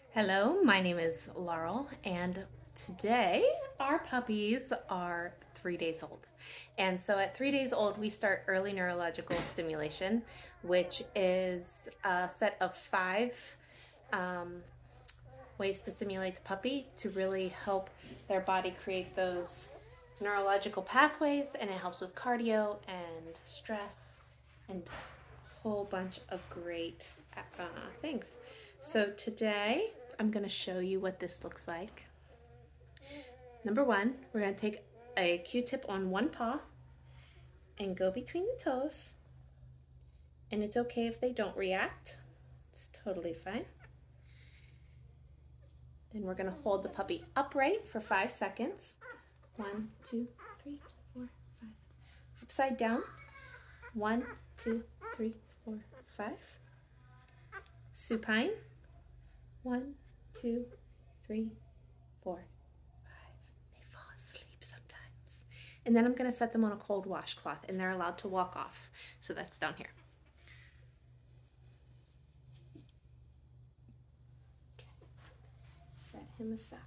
Hello, my name is Laurel, and today our puppies are 3 days old. And so at 3 days old, we start early neurological stimulation, which is a set of five um, ways to stimulate the puppy to really help their body create those neurological pathways, and it helps with cardio and stress and a whole bunch of great things. So today I'm going to show you what this looks like. Number one, we're going to take a Q-tip on one paw and go between the toes. And it's okay if they don't react. It's totally fine. Then we're going to hold the puppy upright for 5 seconds. 1, 2, 3, 4, 5. Upside down. 1, 2, 3, 4, 5. Supine. 1, 2, 3, 4, 5. They fall asleep sometimes. And then I'm going to set them on a cold washcloth, and they're allowed to walk off. So that's down here. Okay. Set him aside.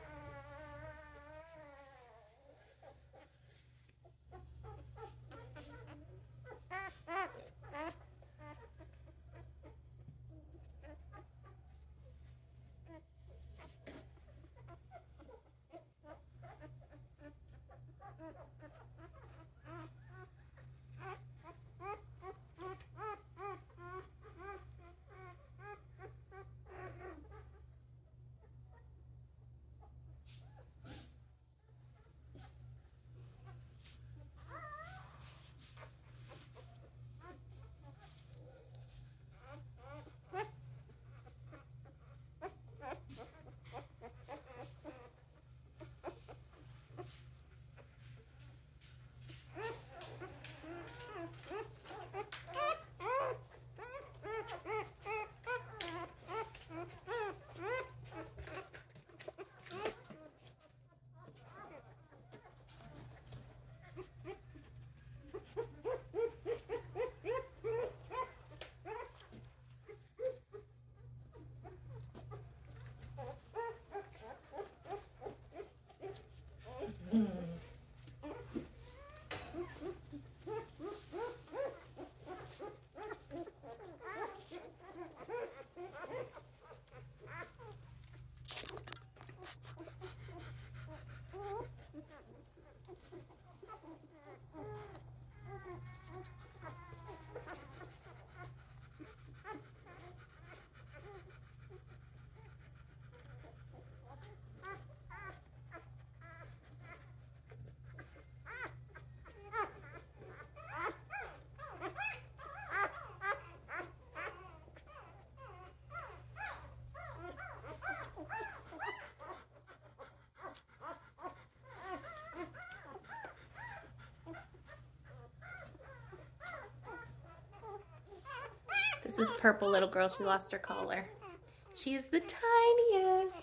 This is Purple Little Girl. She lost her collar. She is the tiniest.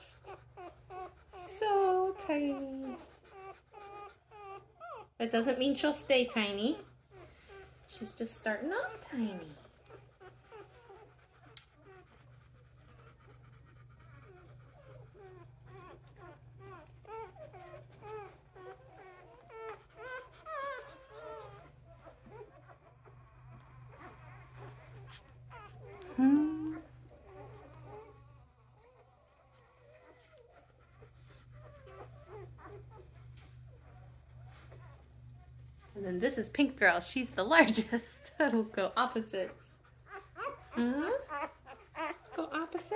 So tiny. That doesn't mean she'll stay tiny. She's just starting off tiny. And then this is Pink Girl. She's the largest. We'll go opposites. Go opposites.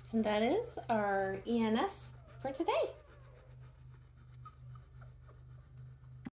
And that is our ENS for today.